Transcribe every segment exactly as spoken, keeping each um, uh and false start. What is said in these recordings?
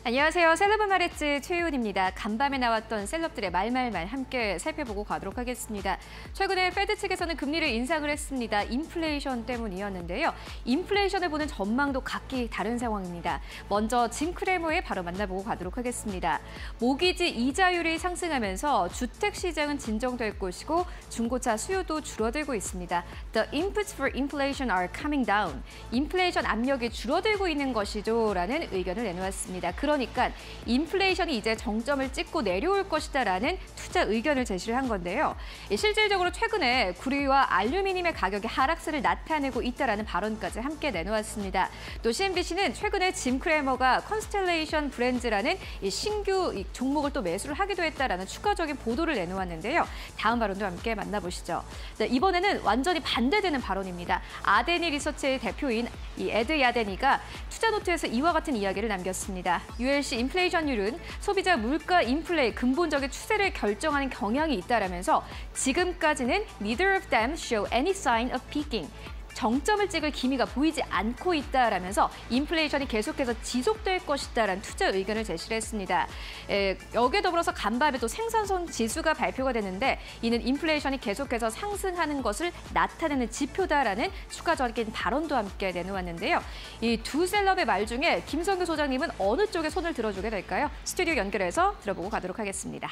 안녕하세요. 셀럽 마레츠 최윤입니다. 간밤에 나왔던 셀럽들의 말말말 함께 살펴보고 가도록 하겠습니다. 최근에 페드 측에서는 금리를 인상을 했습니다. 인플레이션 때문이었는데요. 인플레이션을 보는 전망도 각기 다른 상황입니다. 먼저 짐 크레머의 바로 만나보고 가도록 하겠습니다. 모기지 이자율이 상승하면서 주택 시장은 진정될 것이고 중고차 수요도 줄어들고 있습니다. The inputs for inflation are coming down. 인플레이션 압력이 줄어들고 있는 것이죠. 라는 의견을 내놓았습니다. 그러니까 인플레이션이 이제 정점을 찍고 내려올 것이다라는 투자 의견을 제시를 한 건데요. 실질적으로 최근에 구리와 알루미늄의 가격이 하락세를 나타내고 있다라는 발언까지 함께 내놓았습니다. 또 씨엔비씨는 최근에 짐 크레머가 컨스텔레이션 브랜드라는 이 신규 이 종목을 또 매수를 하기도 했다라는 추가적인 보도를 내놓았는데요. 다음 발언도 함께 만나보시죠. 네, 이번에는 완전히 반대되는 발언입니다. 아데니 리서치의 대표인 이 에드 야데니가 투자 노트에서 이와 같은 이야기를 남겼습니다. 유엘씨 인플레이션율은 소비자 물가 인플레의 근본적인 추세를 결정하는 경향이 있다라면서 지금까지는 neither of them show any sign of peaking. 정점을 찍을 기미가 보이지 않고 있다라면서 인플레이션이 계속해서 지속될 것이다라는 투자 의견을 제시를 했습니다. 에, 여기에 더불어서 간밤에 또 생산성 지수가 발표가 되는데 이는 인플레이션이 계속해서 상승하는 것을 나타내는 지표다라는 추가적인 발언도 함께 내놓았는데요. 이 두 셀럽의 말 중에 김성규 소장님은 어느 쪽에 손을 들어주게 될까요? 스튜디오 연결해서 들어보고 가도록 하겠습니다.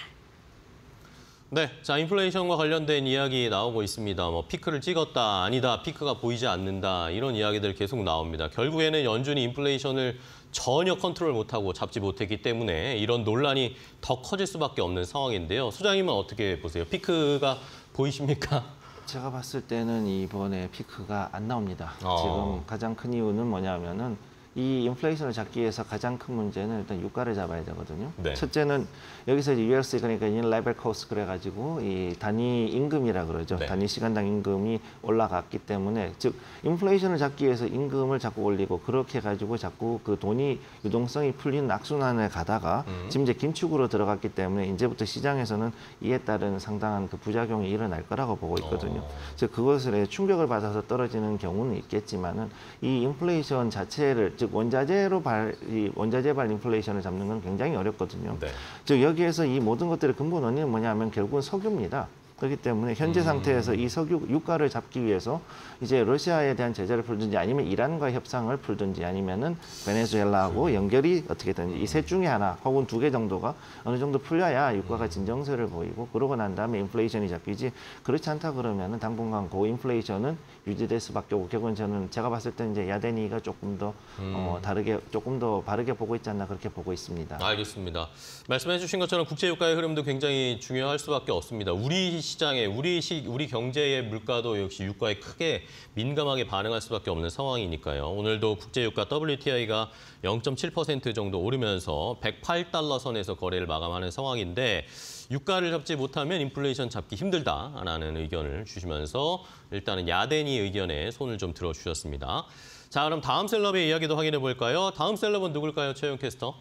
네, 자 인플레이션과 관련된 이야기 나오고 있습니다. 뭐 피크를 찍었다, 아니다, 피크가 보이지 않는다 이런 이야기들 계속 나옵니다. 결국에는 연준이 인플레이션을 전혀 컨트롤 못하고 잡지 못했기 때문에 이런 논란이 더 커질 수밖에 없는 상황인데요. 소장님은 어떻게 보세요? 피크가 보이십니까? 제가 봤을 때는 이번에 피크가 안 나옵니다. 어. 지금 가장 큰 이유는 뭐냐면은 이 인플레이션을 잡기 위해서 가장 큰 문제는 일단 유가를 잡아야 되거든요. 네. 첫째는 여기서 이제 유엘씨 그러니까 인 레벨 코스트 그래가지고 이 단위 임금이라 그러죠. 네. 단위 시간당 임금이 올라갔기 때문에 즉 인플레이션을 잡기 위해서 임금을 자꾸 올리고 그렇게 해가지고 자꾸 그 돈이 유동성이 풀리는 악순환에 가다가 음. 지금 이제 긴축으로 들어갔기 때문에 이제부터 시장에서는 이에 따른 상당한 그 부작용이 일어날 거라고 보고 있거든요. 어. 즉 그것을 충격을 받아서 떨어지는 경우는 있겠지만은 이 인플레이션 자체를 즉 원자재로 발, 이 원자재발 인플레이션을 잡는 건 굉장히 어렵거든요. 네. 즉 여기에서 이 모든 것들의 근본 원인은 뭐냐면 결국은 석유입니다. 그렇기 때문에 현재 상태에서 이 석유 유가를 잡기 위해서 이제 러시아에 대한 제재를 풀든지 아니면 이란과 협상을 풀든지 아니면은 베네수엘라하고 연결이 어떻게든 이 셋 중에 하나 혹은 두 개 정도가 어느 정도 풀려야 유가가 진정세를 보이고 그러고 난 다음에 인플레이션이 잡히지 그렇지 않다 그러면은 당분간 고인플레이션은 유지될 수밖에 없고 결국은 저는 제가 봤을 때 이제 야데니가 조금 더 음. 어, 다르게 조금 더 바르게 보고 있지 않나 그렇게 보고 있습니다. 알겠습니다. 말씀해 주신 것처럼 국제 유가의 흐름도 굉장히 중요할 수밖에 없습니다. 우리 시장에 우리 시 우리 경제의 물가도 역시 유가에 크게 민감하게 반응할 수밖에 없는 상황이니까요. 오늘도 국제 유가 더블유티아이가 영 점 칠 퍼센트 정도 오르면서 백팔 달러 선에서 거래를 마감하는 상황인데 유가를 잡지 못하면 인플레이션 잡기 힘들다라는 의견을 주시면서 일단은 야데니 의견에 손을 좀 들어주셨습니다. 자, 그럼 다음 셀럽의 이야기도 확인해 볼까요? 다음 셀럽은 누굴까요, 최영 캐스터?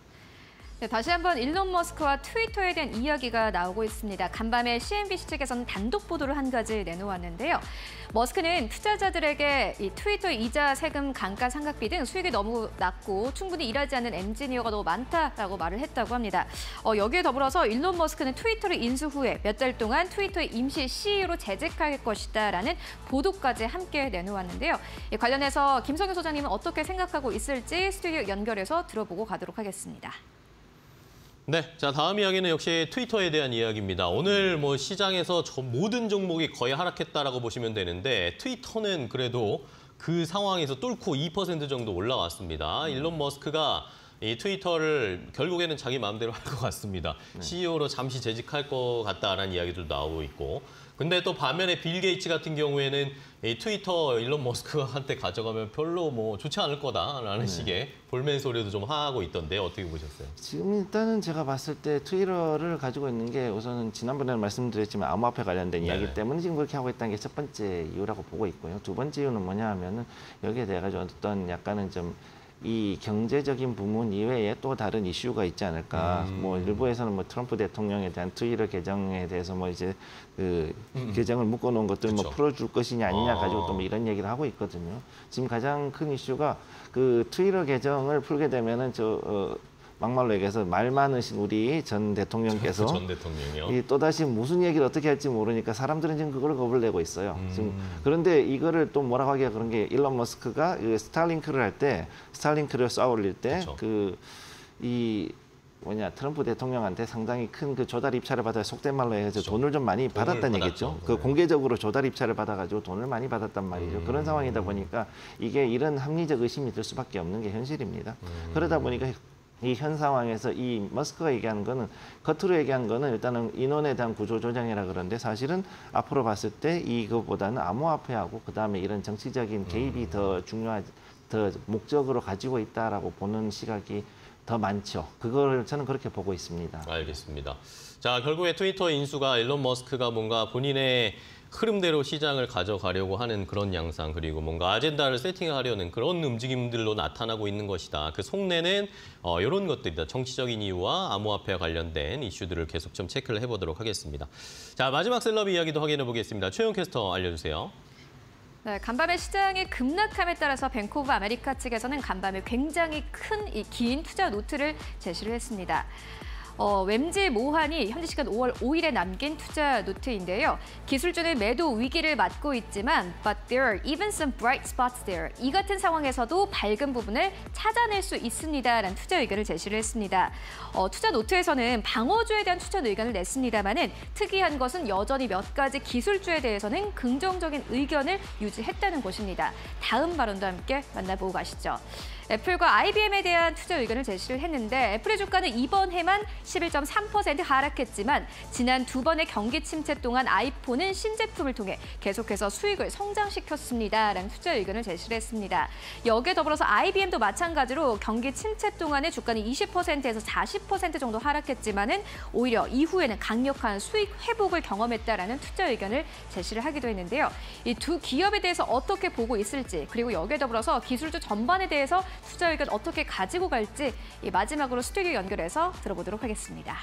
네, 다시 한번 일론 머스크와 트위터에 대한 이야기가 나오고 있습니다. 간밤에 씨엔비씨 측에서는 단독 보도를 한 가지 내놓았는데요. 머스크는 투자자들에게 이 트위터 이자, 세금, 감가, 상각비 등 수익이 너무 낮고 충분히 일하지 않는 엔지니어가 너무 많다라고 말을 했다고 합니다. 어, 여기에 더불어서 일론 머스크는 트위터를 인수 후에 몇 달 동안 트위터의 임시 씨이오로 재직할 것이다라는 보도까지 함께 내놓았는데요. 이 관련해서 김성규 소장님은 어떻게 생각하고 있을지 스튜디오 연결해서 들어보고 가도록 하겠습니다. 네, 자 다음 이야기는 역시 트위터에 대한 이야기입니다. 오늘 뭐 시장에서 저 모든 종목이 거의 하락했다라고 보시면 되는데 트위터는 그래도 그 상황에서 뚫고 이 퍼센트 정도 올라왔습니다. 일론 머스크가 이 트위터를 결국에는 자기 마음대로 할 것 같습니다. 네. 씨이오로 잠시 재직할 것 같다라는 이야기도 나오고 있고. 근데 또 반면에 빌 게이츠 같은 경우에는 이 트위터 일론 머스크한테 가져가면 별로 뭐 좋지 않을 거다라는 네. 식의 볼멘 소리도 좀 하고 있던데 어떻게 보셨어요? 지금 일단은 제가 봤을 때 트위터를 가지고 있는 게 우선은 지난번에 말씀드렸지만 암호화폐 관련된 이야기 네네. 때문에 지금 그렇게 하고 있다는 게 첫 번째 이유라고 보고 있고요. 두 번째 이유는 뭐냐 하면은 여기에 대해 가지고 어떤 약간은 좀 이 경제적인 부분 이외에 또 다른 이슈가 있지 않을까. 음. 뭐 일부에서는 뭐 트럼프 대통령에 대한 트위터 개정에 대해서 뭐 이제 그 음. 개정을 묶어놓은 것들 뭐 풀어줄 것이냐 아니냐 가지고 또 뭐 이런 얘기를 하고 있거든요. 지금 가장 큰 이슈가 그 트위터 개정을 풀게 되면은 저 어, 막말로 얘기해서 말 많으신 우리 전 대통령께서 전 대통령이요. 이 또다시 무슨 얘기를 어떻게 할지 모르니까 사람들은 지금 그걸 겁을 내고 있어요. 음. 지금 그런데 이거를 또 뭐라고 하기가 그런 게 일론 머스크가 그 스타링크를 할 때 스타링크를 쏴 올릴 때 그 이 뭐냐 트럼프 대통령한테 상당히 큰 그 조달 입찰을 받아 속된 말로 해서 그렇죠. 돈을 좀 많이 받았다는 얘기죠. 그 네. 공개적으로 조달 입찰을 받아가지고 돈을 많이 받았단 말이죠. 음. 그런 상황이다 보니까 이게 이런 합리적 의심이 들 수밖에 없는 게 현실입니다. 음. 그러다 보니까 이 현 상황에서 이 머스크가 얘기하는 거는 겉으로 얘기한 거는 일단은 인원에 대한 구조 조정이라 그러는데 사실은 앞으로 봤을 때 이거보다는 암호화폐하고 그 다음에 이런 정치적인 개입이 음. 더 중요한 더 목적으로 가지고 있다라고 보는 시각이 더 많죠. 그걸 저는 그렇게 보고 있습니다. 알겠습니다. 자, 결국에 트위터 인수가 일론 머스크가 뭔가 본인의 흐름대로 시장을 가져가려고 하는 그런 양상 그리고 뭔가 아젠다를 세팅하려는 그런 움직임들로 나타나고 있는 것이다. 그 속내는 어, 이런 것들이다. 정치적인 이유와 암호화폐와 관련된 이슈들을 계속 좀 체크를 해보도록 하겠습니다. 자, 마지막 셀럽 이야기도 확인해 보겠습니다. 최영 캐스터 알려주세요. 네, 간밤의 시장의 급락함에 따라서 뱅크 오브 아메리카 측에서는 간밤에 굉장히 큰 이 긴 투자 노트를 제시를 했습니다. 어, 웸지 모한이 현지 시간 오월 오일에 남긴 투자 노트인데요. 기술주는 매도 위기를 맞고 있지만 but there are even some bright spots there. 이 같은 상황에서도 밝은 부분을 찾아낼 수 있습니다라는 투자 의견을 제시를 했습니다. 어, 투자 노트에서는 방어주에 대한 투자 의견을 냈습니다만은 특이한 것은 여전히 몇 가지 기술주에 대해서는 긍정적인 의견을 유지했다는 것입니다. 다음 발언도 함께 만나보고 가시죠. 애플과 아이비엠에 대한 투자 의견을 제시를 했는데 애플의 주가는 이번 해만 십일 점 삼 퍼센트 하락했지만 지난 두 번의 경기 침체 동안 아이폰은 신제품을 통해 계속해서 수익을 성장시켰습니다라는 투자 의견을 제시를 했습니다. 여기에 더불어서 아이비엠도 마찬가지로 경기 침체 동안의 주가는 이십 퍼센트에서 사십 퍼센트 정도 하락했지만은 오히려 이후에는 강력한 수익 회복을 경험했다라는 투자 의견을 제시를 하기도 했는데요. 이 두 기업에 대해서 어떻게 보고 있을지 그리고 여기에 더불어서 기술주 전반에 대해서 투자 의견 어떻게 가지고 갈지 이 마지막으로 스튜디오 연결해서 들어보도록 하겠습니다.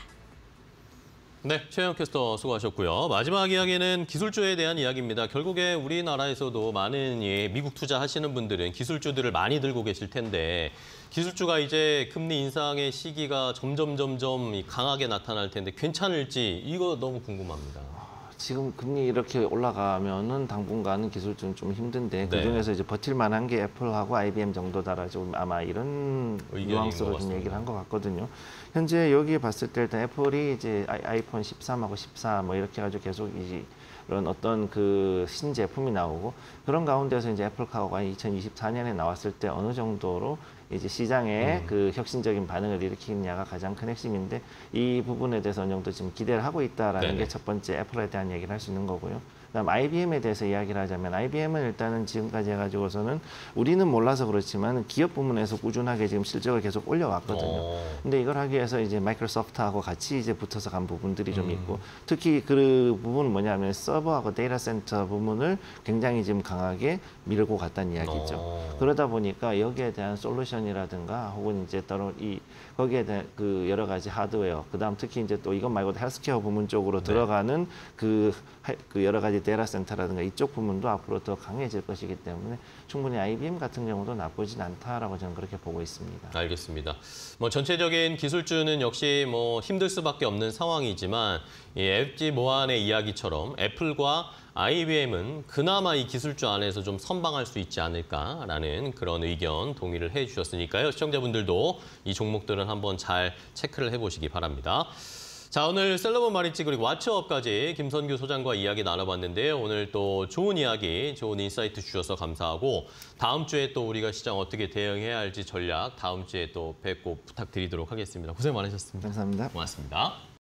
네, 최영 캐스터 수고하셨고요. 마지막 이야기는 기술주에 대한 이야기입니다. 결국에 우리나라에서도 많은 예, 미국 투자하시는 분들은 기술주들을 많이 들고 계실 텐데 기술주가 이제 금리 인상의 시기가 점점 점점 강하게 나타날 텐데 괜찮을지 이거 너무 궁금합니다. 지금 금리 이렇게 올라가면은 당분간은 기술주는 좀 힘든데 네. 그중에서 이제 버틸만한 게 애플하고 아이비엠 정도다라고 아마 이런 뉘앙스로 좀 얘기를 한 것 같거든요. 현재 여기 봤을 때 일단 애플이 이제 아이폰 십삼하고 십사 뭐 이렇게 해가지고 계속 이제 이런 어떤 그 신제품이 나오고 그런 가운데서 이제 애플카가 이천이십사 년에 나왔을 때 어느 정도로 이제 시장에 음. 그 혁신적인 반응을 일으키느냐가 가장 큰 핵심인데 이 부분에 대해서 어느 정도 지금 기대를 하고 있다라는 게 첫 번째 애플에 대한 얘기를 할 수 있는 거고요. 그다음 아이비엠에 대해서 이야기를 하자면 아이비엠은 일단은 지금까지 해가지고서는 우리는 몰라서 그렇지만 기업 부문에서 꾸준하게 지금 실적을 계속 올려왔거든요. 오. 근데 이걸 하기 위해서 이제 마이크로소프트하고 같이 이제 붙어서 간 부분들이 좀 있고 음. 특히 그 부분은 뭐냐면 서버하고 데이터 센터 부문을 굉장히 지금 강하게 밀고 갔다는 이야기죠. 오. 그러다 보니까 여기에 대한 솔루션이라든가 혹은 이제 따로 이 거기에 대한 그 여러 가지 하드웨어 그다음 특히 이제 또 이것 말고도 헬스케어 부문 쪽으로 네. 들어가는 그, 그 여러 가지 데이터 센터라든가 이쪽 부문도 앞으로 더 강해질 것이기 때문에 충분히 아이비엠 같은 경우도 나쁘진 않다라고 저는 그렇게 보고 있습니다. 알겠습니다. 뭐 전체적인 기술주는 역시 뭐 힘들 수밖에 없는 상황이지만 이 웸지 모한의 이야기처럼 애플과 아이비엠은 그나마 이 기술주 안에서 좀 선방할 수 있지 않을까라는 그런 의견 동의를 해주셨으니까요. 시청자분들도 이 종목들은 한번 잘 체크를 해보시기 바랍니다. 자, 오늘 셀러본 마리츠 그리고 와치업까지 김선규 소장과 이야기 나눠봤는데요. 오늘 또 좋은 이야기, 좋은 인사이트 주셔서 감사하고 다음 주에 또 우리가 시장 어떻게 대응해야 할지 전략 다음 주에 또 뵙고 부탁드리도록 하겠습니다. 고생 많으셨습니다. 감사합니다. 고맙습니다.